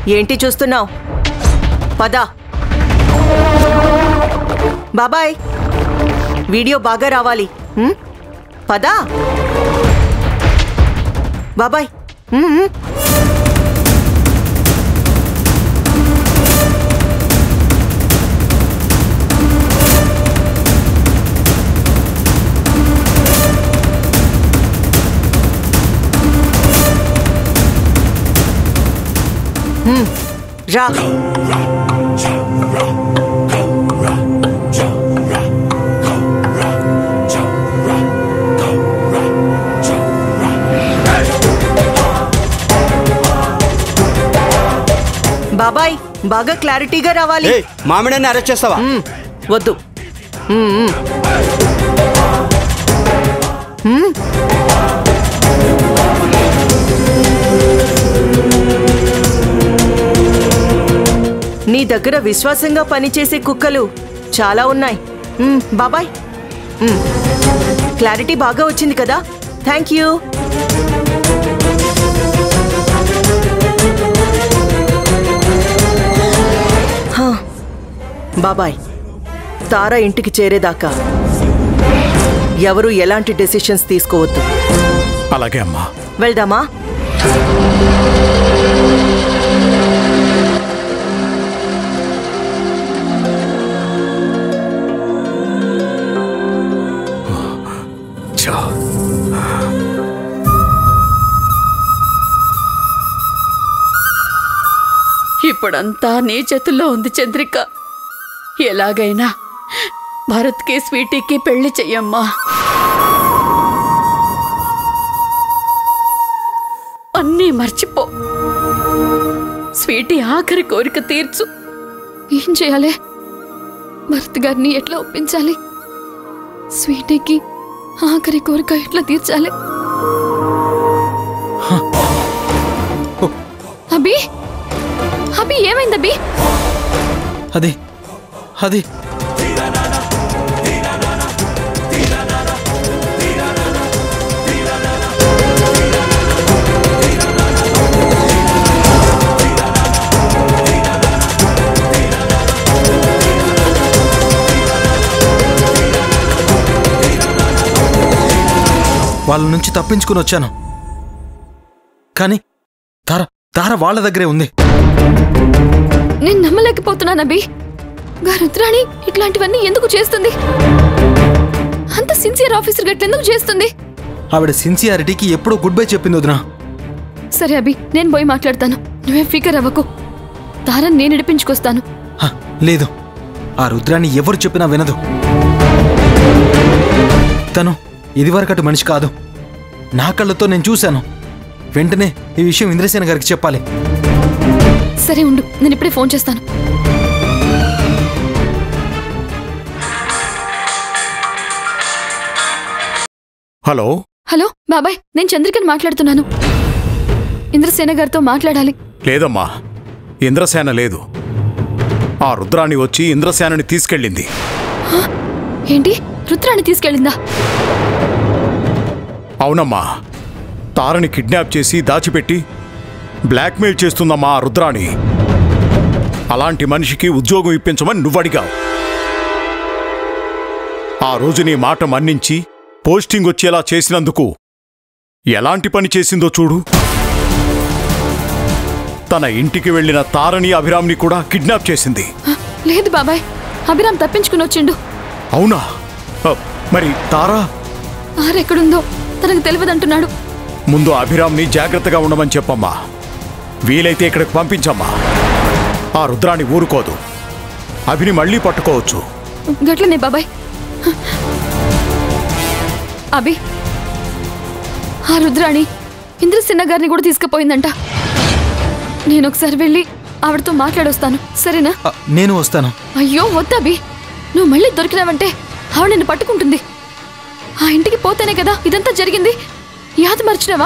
ఏంటి చూస్తున్నావు? పద. బాబాయ్, వీడియో బాగా రావాలి. పద బాబాయ్. రా. బాబాయ్, బాగా క్లారిటీగా రావాలి. మామిడాన్ని అరెస్ట్ చేస్తావా? వద్దు. నీ దగ్గర విశ్వాసంగా పనిచేసే కుక్కలు చాలా ఉన్నాయి. బాబాయ్, క్లారిటీ బాగా వచ్చింది కదా? Thank you. బాబాయ్, తారా ఇంటికి చేరేదాకా ఎవరు ఎలాంటి డెసిషన్స్ తీసుకోవద్దు. అలాగే అమ్మా. వెళ్దామా? ఇప్పుడంతా నీ చేతుల్లో ఉంది చంద్రిక. ఎలాగైనా భరత్కి స్వీటీకి పెళ్లి చెయ్యమ్మా. అన్నీ మర్చిపో. స్వీటీ ఆఖరి కోరిక తీర్చు. ఏం చేయాలి? భరత్ గారిని ఎట్లా ఒప్పించాలి? స్వీటీకి ఆఖరి కోరిక ఎట్లా తీర్చాలి? అభి, అభి ఏమైంది అభి? అది అది వాళ్ళ నుంచి తప్పించుకుని వచ్చాను, కానీ తార తార వాళ్ళ దగ్గరే ఉంది. నేను నమ్మలేకపోతున్నాను అభి. రుద్రాణి ఇట్లాంటివన్నీ ఎందుకు చేస్తుంది? అంత సిన్సియర్ ఆఫీసర్ గట్లెందుకు చేస్తుంది? ఆవిడ సిన్సియారిటీకి ఎప్పుడో గుడ్ బై చెప్పింది వదినా. సరే అభి, నేను పోయి మాట్లాడతాను. నువ్వేం ఫికర్ అవ్వకు. తారని నేను నడిపించుకొస్తాను. లేదు, ఆ రుద్రాణి ఎవరు చెప్పినా వినదు. తను ఇదివరకటి మనిషి కాదు. నా కళ్ళతో నేను చూశాను. వెంటనే ఈ విషయం ఇంద్రసేన గారికి చెప్పాలి. సరే ఉండు, నేను ఇప్పుడే ఫోన్ చేస్తాను. హలో హలో బాబాయ్, నేను చంద్రికని మాట్లాడుతున్నాను. ఇంద్రసేన గారితో మాట్లాడాలి. లేదమ్మా, ఇంద్రసేన లేదు. ఆ రుద్రాణి వచ్చి ఇంద్రసేనని తీసుకెళ్ళింది. ఏంటి? రుద్రాణి తీసుకెళ్ళిందా? అవునమ్మా, తారని కిడ్నాప్ చేసి దాచిపెట్టి బ్లాక్మెయిల్ చేస్తుందమ్మా ఆ రుద్రాణి. అలాంటి మనిషికి ఉద్యోగం ఇప్పించమని నువ్వడిగావు. ఆ రోజు నీ మాట మన్నించి పోస్టింగ్ వచ్చేలా చేసినందుకు ఎలాంటి పని చేసిందో చూడు. తన ఇంటికి వెళ్లిన తారని అభిరామ్ని కూడా కిడ్నాప్ చేసింది. లేదు బాబాయ్, అభిరామ్ తప్పించుకుని వచ్చిండు. అవునా? మరి తారా? ఆరెక్కడుందో తనకు తెలియదంటున్నాడు. ముందు అభిరామ్ని జాగ్రత్తగా ఉండమని చెప్పమ్మా. వీలైతే ఇక్కడికి పంపించమ్మా. ఆ రుద్రాణి ఊరుకోదు. అభిని మళ్ళీ పట్టుకోవచ్చు. గట్లనే బాబాయ్. అభి, ఆ రుద్రాణి ఇంద్రసేన గారిని కూడా తీసుకుపోయిందంట. నేను ఒకసారి వెళ్ళి ఆవిడతో మాట్లాడొస్తాను, సరేనా? నేను వస్తాను. అయ్యో వద్దభి, నువ్వు మళ్ళీ దొరికినావంటే ఆవిడ నిన్ను పట్టుకుంటుంది. ఆ ఇంటికి పోతేనే కదా ఇదంతా జరిగింది. యాద మర్చినావా?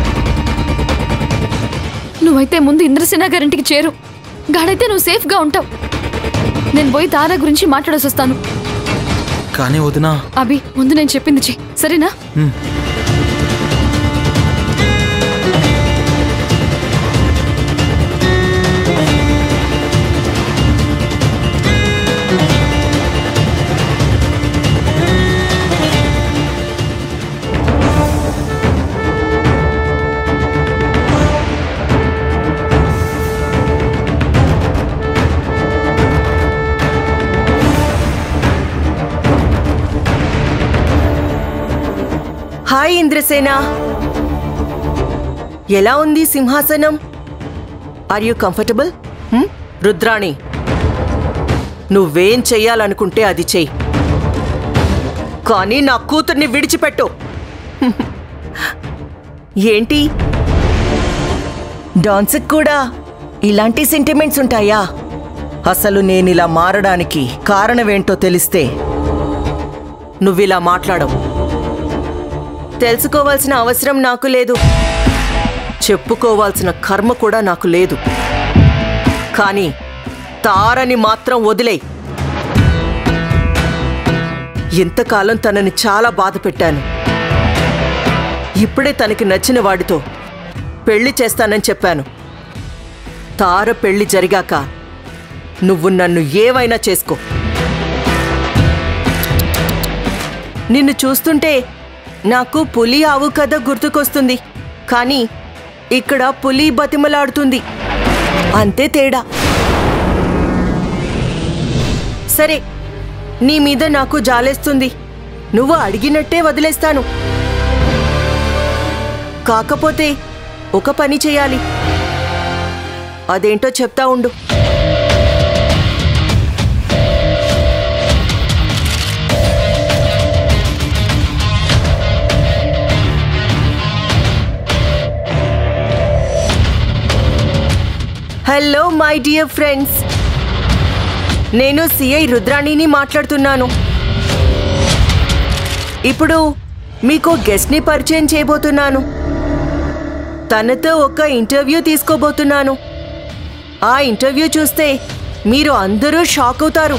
నువ్వైతే ముందు ఇంద్రసేన గారింటికి చేరు. గాడైతే నువ్వు సేఫ్గా ఉంటావు. నేను పోయి తారా గురించి మాట్లాడేసి వస్తాను. కానీ వదినా. అభి, ముందు నేను చెప్పింది చెయ్యి, సరేనా? హాయ్ ఇంద్రసేన. ఎలా ఉంది సింహాసనం? Are you comfortable? రుద్రాణి, నువ్వేం చెయ్యాలనుకుంటే అది చెయ్యి, కానీ నా కూతుర్ని విడిచిపెట్టు. ఏంటి, డాన్స్కి కూడా ఇలాంటి సెంటిమెంట్స్ ఉంటాయా? అసలు నేనిలా మారడానికి కారణమేంటో తెలిస్తే నువ్విలా మాట్లాడవు. తెలుసుకోవాల్సిన అవసరం నాకు లేదు, చెప్పుకోవాల్సిన కర్మ కూడా నాకు లేదు. కానీ తారని మాత్రం వదిలేయ్. ఇంతకాలం తనని చాలా బాధ పెట్టాను. ఇప్పుడే తనకి నచ్చిన వాడితో పెళ్లి చేస్తానని చెప్పాను. తార పెళ్లి జరిగాక నువ్వు నన్ను ఏవైనా చేసుకో. నిన్ను చూస్తుంటే నాకు పులి ఆవు కథ గుర్తుకొస్తుంది, కానీ ఇక్కడ పులి బతిమలాడుతుంది, అంతే తేడా. సరే, నీ మీద నాకు జాలేస్తుంది, నువ్వు అడిగినట్టే వదిలేస్తాను. కాకపోతే ఒక పని చేయాలి. అదేంటో చెప్తా ఉండు. హలో మై డియర్ ఫ్రెండ్స్, నేను సిఐ రుద్రాణిని మాట్లాడుతున్నాను. ఇప్పుడు మీకు గెస్ట్ని పరిచయం చేయబోతున్నాను. తనతో ఒక ఇంటర్వ్యూ తీసుకోబోతున్నాను. ఆ ఇంటర్వ్యూ చూస్తే మీరు అందరూ షాక్ అవుతారు.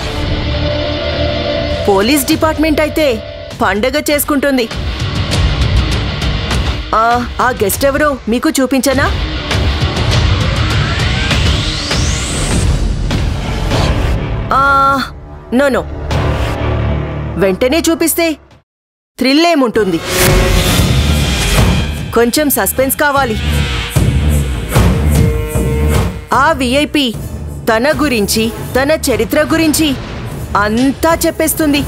పోలీస్ డిపార్ట్మెంట్ అయితే పండగ చేసుకుంటుంది. ఆ గెస్ట్ ఎవరో మీకు చూపించనా? నో, వెంటనే చూపిస్తే థ్రిల్ ఏముంటుంది, కొంచెం సస్పెన్స్ కావాలి. ఆ విఐపి తన గురించి, తన చరిత్ర గురించి అంతా చెప్పేస్తుంది.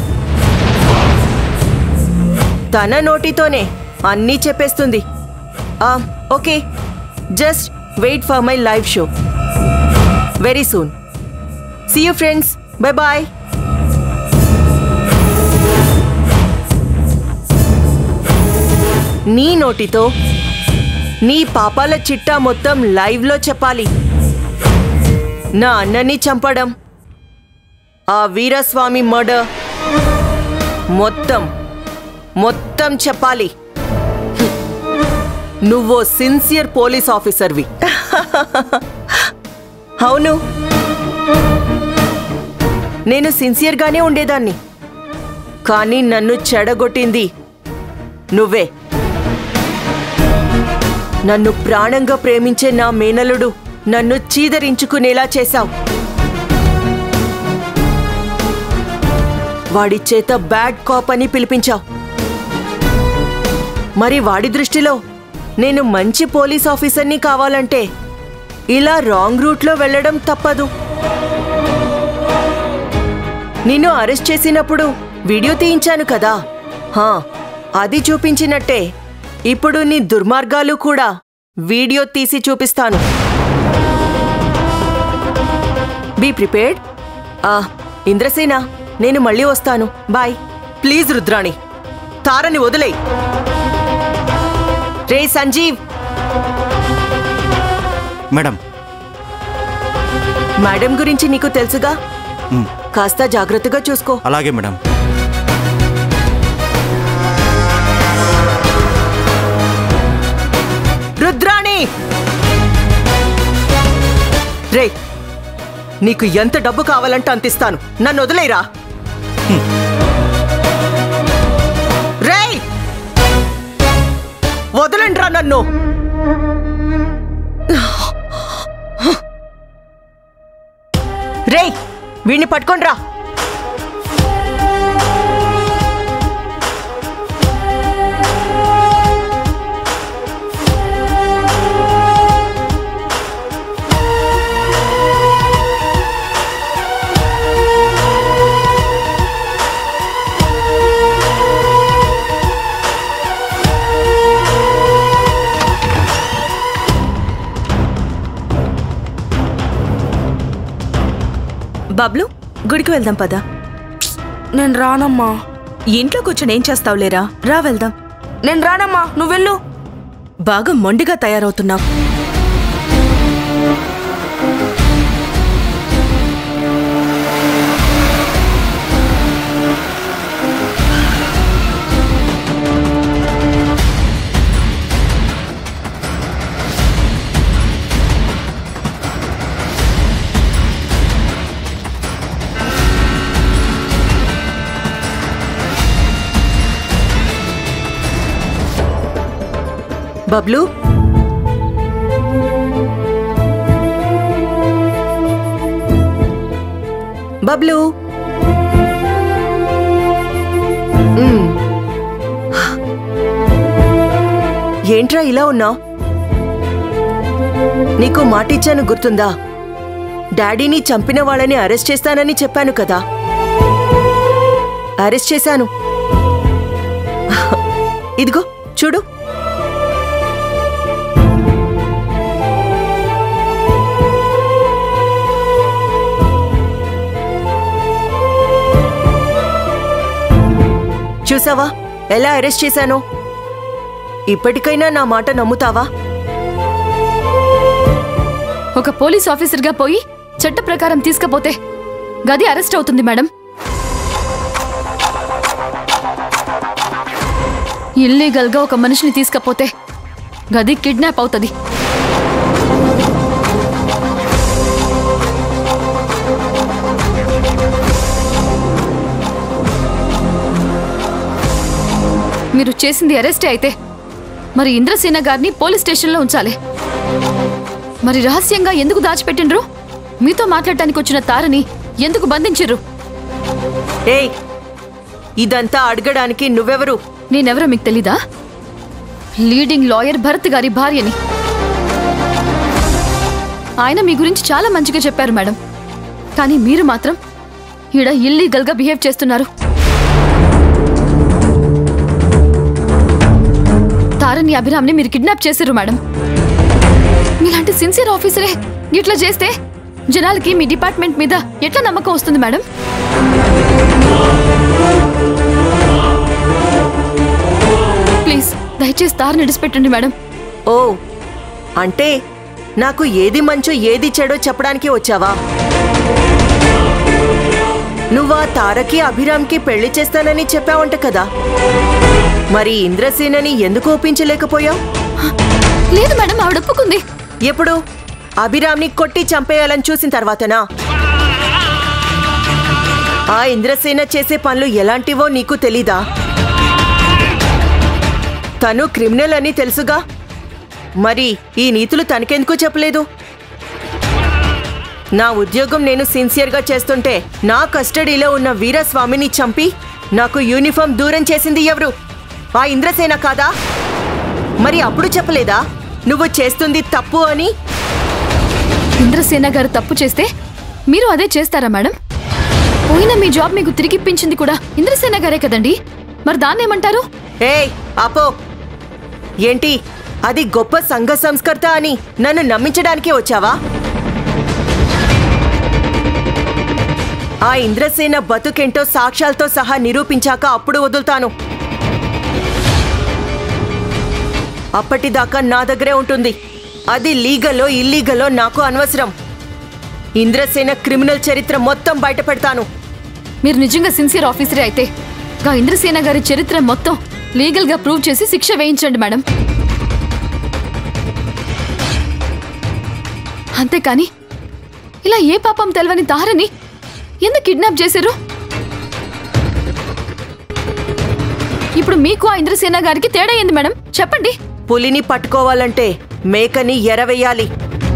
తన నోటితోనే అన్నీ చెప్పేస్తుంది. Okay, just wait for my live show very soon. See you friends. Bye bye. నీ నోటితో నీ పాపాల చిట్టా మొత్తం లైవ్లో చెప్పాలి. నా అన్నని చంపడం, ఆ వీరస్వామి మర్డర్ మొత్తం చెప్పాలి. నువ్వో సిన్సియర్ పోలీస్ ఆఫీసర్వి. అవును, నేను సిన్సియర్గానే ఉండేదాన్ని, కానీ నన్ను చెడగొట్టింది నువ్వే. నన్ను ప్రాణంగా ప్రేమించే నా మేనలుడు నన్ను చీదరించుకునేలా చేశావు. వాడి చేత బ్యాడ్ కాప్ అని పిలిపించావు. మరి వాడి దృష్టిలో నేను మంచి పోలీస్ ఆఫీసర్ని కావాలంటే ఇలా రాంగ్ రూట్లో వెళ్ళడం తప్పదు. నిన్ను అరెస్ట్ చేసినప్పుడు వీడియో తీయించాను కదా, అది చూపించినట్టే ఇప్పుడు నీ దుర్మార్గాలు కూడా వీడియో తీసి చూపిస్తాను. Be prepared. ఇంద్రసేన, నేను మళ్ళీ వస్తాను. బాయ్. ప్లీజ్ రుద్రాణి, తారని వదిలేయ్. రే సంజీవ్. మేడం. మేడం గురించి నీకు తెలుసుగా, కాస్త జాగ్రత్తగా చూసుకో. అలాగే మేడం. రుద్రాణి, రే, నీకు ఎంత డబ్బు కావాలంటే అంత ఇస్తాను, నన్ను వదిలేరా. రే, వదలండ్రా నన్ను. రే, వీణ్ణి పట్టుకోండ్రా. బబ్లు గుడికి వెళ్దాం పదా. నేను రానమ్మా. ఇంట్లో కూర్చొని ఏం చేస్తావులేరా, రా వెళ్దాం. నేను రానమ్మా, నువ్వెళ్ళు. బాగా మొండిగా తయారవుతున్నావు. బబ్లు, బబ్లు, ఏంట్రా ఇలా ఉన్నావు? నీకు మాటిచ్చాను గుర్తుందా? డాడీని చంపిన వాళ్ళని అరెస్ట్ చేస్తానని చెప్పాను కదా. అరెస్ట్ చేశాను. ఇదిగో చూడు. చూసావా ఎలా అరెస్ట్ చేశానో? ఇప్పటికైనా నా మాట నమ్ముతావా? ఒక పోలీస్ ఆఫీసర్గా పోయి చట్ట ప్రకారం తీసుకపోతే గది అరెస్ట్ అవుతుంది మేడం. ఇల్లీగల్గా ఒక మనిషిని తీసుకపోతే గది కిడ్నాప్ అవుతుంది. మీరు చేసింది అరెస్టే అయితే మరి ఇంద్రసేన గారిని పోలీస్ స్టేషన్లో ఉంచాలి. మరి రహస్యంగా ఎందుకు దాచిపెట్టిండ్రు? మీతో మాట్లాడటానికి వచ్చిన తారని ఎందుకు బంధించిర్రు? ఏయ్, ఇదంతా అడగడానికి నువ్వెవరు? నేనెవరో మీకు తెలీదా? లీడింగ్ లాయర్ భరత్ గారి భార్యని. ఆయన మీ గురించి చాలా మంచిగా చెప్పారు మేడం. కానీ మీరు మాత్రం ఈడ ఇల్లీగల్గా బిహేవ్ చేస్తున్నారు. తారని అభిరామ్ని మీరు కిడ్నాప్ చేశారు మేడం. మీలాంటి సిన్సియర్ ఆఫీసరే ఇట్లా చేస్తే జనాలకి మీ డిపార్ట్మెంట్ మీద ఎట్లా నమ్మకం వస్తుంది మేడం? ప్లీజ్ దయచేసి తారని విడిచిపెట్టండి మేడం. ఓ, అంటే నాకు ఏది మంచో ఏది చెడో చెప్పడానికి వచ్చావా? నువ్వా తారకి అభిరామ్కి పెళ్లి చేస్తానని చెప్పావంట కదా. మరి ఇంద్రసేనని ఎందుకు ఒప్పించలేకపోయావు? లేదు మేడం, ఆవిడ ఒప్పుకుంది. ఎప్పుడు? అభిరామ్ని కొట్టి చంపేయాలని చూసిన తర్వాతనా? ఆ ఇంద్రసేన చేసే పనులు ఎలాంటివో నీకు తెలీదా? తను క్రిమినల్ అని తెలుసుగా. మరి ఈ నీతులు తనకెందుకు చెప్పలేదు? నా ఉద్యోగం నేను సిన్సియర్గా చేస్తుంటే నా కస్టడీలో ఉన్న వీరస్వామిని చంపి నాకు యూనిఫామ్ దూరం చేసింది ఎవరు? ఆ ఇంద్రసేన కాదా? మరి అప్పుడు చెప్పలేదా నువ్వు చేస్తుంది తప్పు అని? ఇంద్రసేన గారు తప్పు చేస్తే మీరు అదే చేస్తారా మేడం? పోయిన మీ జాబ్ మీకు తిరిగిప్పించింది కూడా ఇంద్రసేన గారే కదండి. మరి దాన్నేమంటారు? ఏయ్ ఆపో. ఏంటి అది గొప్ప సంఘ సంస్కర్త అని నన్ను నమ్మించడానికే వచ్చావా? ఆ ఇంద్రసేన బతుకెంటో సాక్ష్యాలతో సహా నిరూపించాక అప్పుడు వదులుతాను. అప్పటిదాకా నా దగ్గరే ఉంటుంది. అది లీగలో ఇల్లీగలో నాకు అనవసరం. ఇంద్రసేన క్రిమినల్ చరిత్ర మొత్తం బయట పెడతాను. మీరు నిజంగా సిన్సియర్ ఆఫీసరే అయితే గా ఇంద్రసేన గారి చరిత్ర మొత్తం లీగల్గా ప్రూవ్ చేసి శిక్ష వేయించండి మేడం. అంతేకాని ఇలా ఏ పాపం తెలవని తారని ఎందుకు కిడ్నాప్ చేశారు? ఇప్పుడు మీకు ఆ ఇంద్రసేన గారికి తేడా ఏంది మేడం? చెప్పండి. పులిని పట్టుకోవాలంటే మేకని ఎరవేయాలి.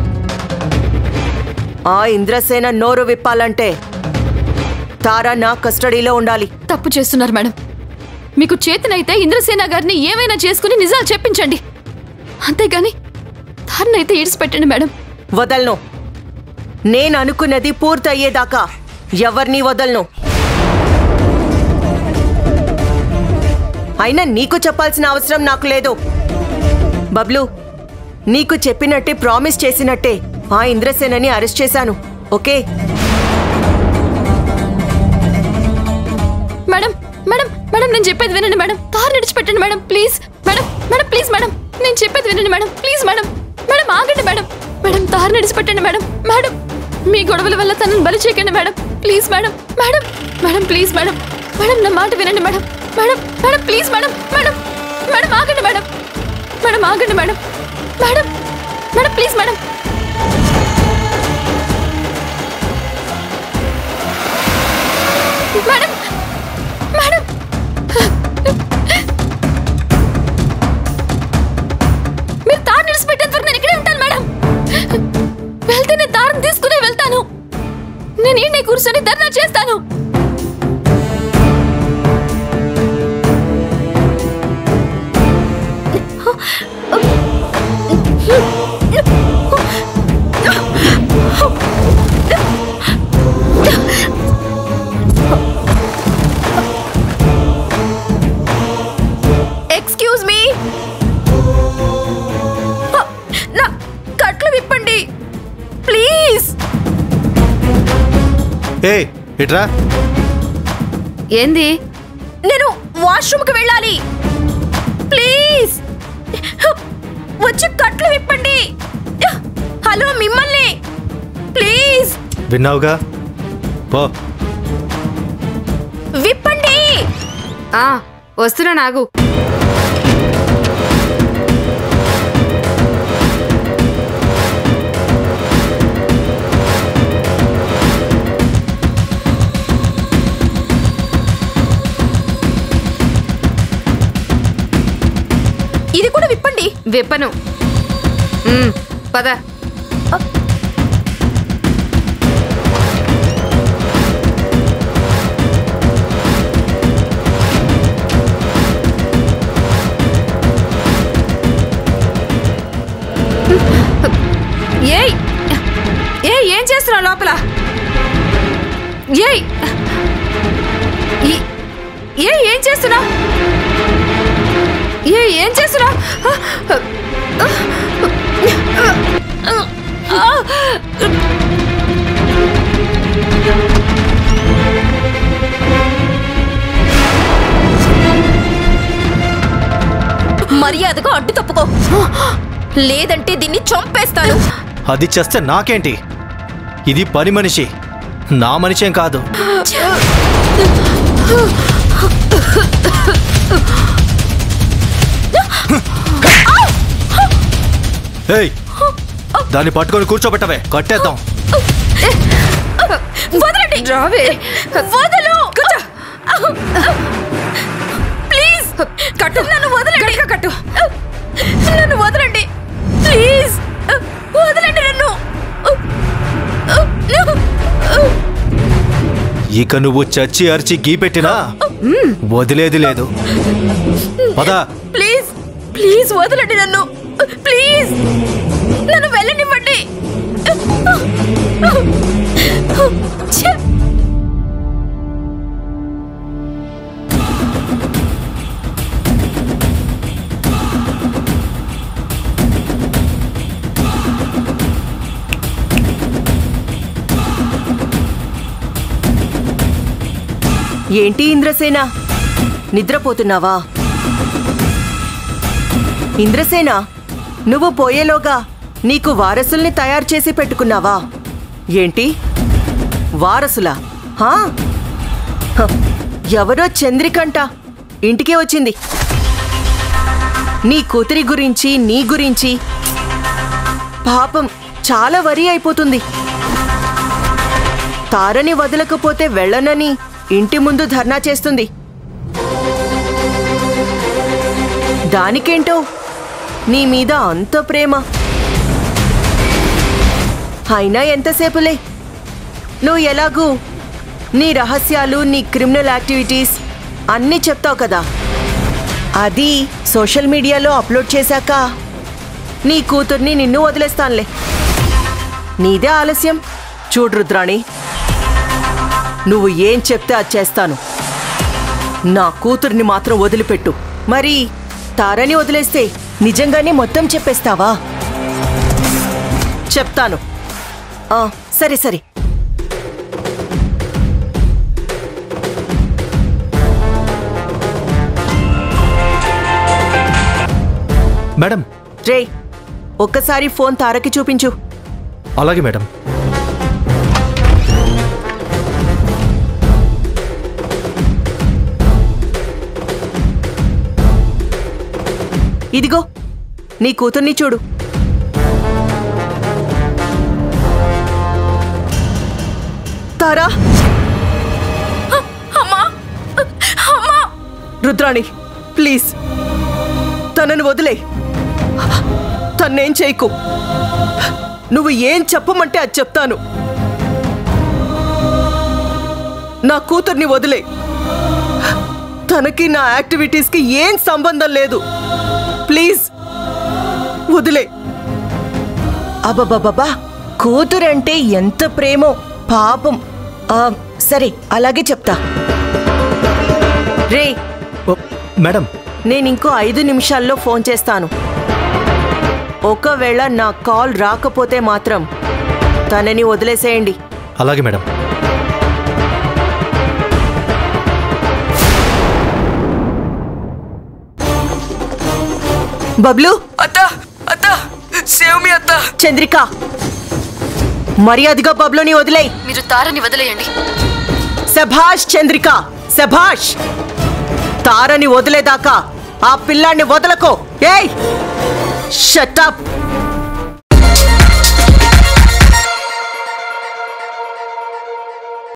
ఆ ఇంద్రసేన నోరు విప్పాలంటే తారా నా కస్టడీలో ఉండాలి. తప్పు చేస్తున్నారు మేడం. మీకు చేతనైతే ఇంద్రసేన గారిని ఏమైనా చేసుకుని నిజాలు చెప్పించండి. అంతేగాని తారనైతే ఈడ్చిపెట్టండి మేడం. వదలను. నేను అనుకున్నది పూర్తయ్యేదాకా ఎవరిని వదలను. అయినా నీకు చెప్పాల్సిన అవసరం నాకు లేదు. బబ్లు, నీకు చెప్పినట్టే ప్రామిస్ చేసినట్టే ఆ ఇంద్రసేనని అరెస్ట్ చేశాను. ఓకే? మేడం మేడం మేడం నేను చెప్పేది వినండి మేడం. తారని విడిచిపెట్టండి madam please. Madam madam please madam నేను చెప్పేది వినండి మేడం ప్లీజ్. మేడం మేడం ఆగండి మేడం. మేడం తారని విడిచిపెట్టండి మేడం. మేడం మీ గొడవల వల్ల తనని బలి చేయకండి madam please. Madam madam madam please madam. Madam నా మాట వినండి madam. Madam madam please madam. Madam madam ఆగండి మేడం. మేడం ఆగండి madam. Madam madam please madam. Madam madam మీరు తారు నిలిచిపెట్టేంత వరకు నేను ఇక్కడే ఉంటాను మేడం. వెళ్తే నేను తారుని తీసుకునే వెళ్తాను. నేను ఈయనే కూర్చొని ధర్నా చేస్తాను. ఎక్స్క్యూజ్ మీ, నా కట్లు విప్పండి ప్లీజ్. ఏయ్ ఇట్రా. ఏంది? నేను వాష్రూమ్కి వెళ్ళాలి ప్లీజ్. వచ్చి కట్లు విప్పండి. హలో మిమ్మల్ని ప్లీజ్. విన్నావుగా, పో. విప్పండి. వస్తున్నా నాగు. ఇది కూడా విప్పండి. విప్పను. పద. ఏయ్ ఏయ్ ఏం చేస్తున్నావు లోపల? ఏయ్ ఏం చేస్తున్నావు? ఏం చేస్తున్నావు? మర్యాదగా అడ్డు తప్పుకో, లేదంటే దీన్ని చంపేస్తాను. అది చేస్తే నాకేంటి? ఇది పని మనిషి, నా మనిషేం కాదు. ఏయ్ దాన్ని పట్టుకొని కూర్చోబెట్టవే, కట్టేద్దాం. వదలండి. రావే, వదలు. ప్లీజ్ కట్టు. నన్ను వదలండి. కట్టు. నన్ను వదలండి ప్లీజ్. వదలండి నన్ను. ఇక నువ్వు చచ్చి అరిచి గీపెట్టినా వదిలేది లేదు. పదా. ప్లీజ్ ప్లీజ్ వదలండి నన్ను. ప్లీజ్ నన్ను వెళ్ళనివ్వండి. ఏంటి ఇంద్రసేన, నిద్రపోతున్నావా? ఇంద్రసేన, నువ్వు పోయేలోగా నీకు వారసుల్ని తయారు చేసి పెట్టుకున్నావా? ఏంటి వారసులా? ఎవరో చంద్రికంట ఇంటికే వచ్చింది. నీ కూతురి గురించి, నీ గురించి పాపం చాలా వరి అయిపోతుంది. తారని వదలకపోతే వెళ్ళనని ఇంటి ముందు ధర్నా చేస్తుంది. దానికేంటో నీ మీద అంత ప్రేమ. అయినా ఎంతసేపులే, నువ్వు ఎలాగూ నీ రహస్యాలు, నీ క్రిమినల్ యాక్టివిటీస్ అన్నీ చెప్తావు కదా. అది సోషల్ మీడియాలో అప్లోడ్ చేశాక నీ కూతుర్ని నిన్ను వదిలేస్తానులే. నీదే ఆలస్యం. చూడు రుద్రాణి, నువ్వు ఏం చెప్తే అది చేస్తాను. నా కూతుర్ని మాత్రం వదిలిపెట్టు. మరి తారని వదిలేస్తే నిజంగానే మొత్తం చెప్పేస్తావా? చెప్తాను. సరే సరే. మేడం. రే ఒక్కసారి ఫోన్ తారకి చూపించు. అలాగే మేడం. ఇదిగో నీ కూతుర్ని చూడు. తారా. రుద్రాణి ప్లీజ్ తనని వదిలే. తన్నేం చేయకు. నువ్వు ఏం చెప్పమంటే అది చెప్తాను. నా కూతుర్ని వదిలే. తనకి నా యాక్టివిటీస్కి ఏం సంబంధం లేదు. ప్లీజ్ వదిలే. అబ్బబ్బబ్బా కూతురంటే ఎంత ప్రేమో పాపం. సరే అలాగే చెప్తా. రే మేడం నేనింకో 5 నిమిషాల్లో ఫోన్ చేస్తాను. ఒకవేళ నా కాల్ రాకపోతే మాత్రం తనని వదిలేసేయండి. అలాగే మేడం. బబ్లు. అత్త అత్త సేవ్ మీ అత్త. చంద్రిక మర్యాదగా బబ్లుని వదిలేయ్. మీరు తారని వదిలేయండి. శభాష్ చంద్రిక శభాష్. తారని వదిలేదాకా ఆ పిల్లాన్ని వదలకో. ఏయ్ షట్ అప్.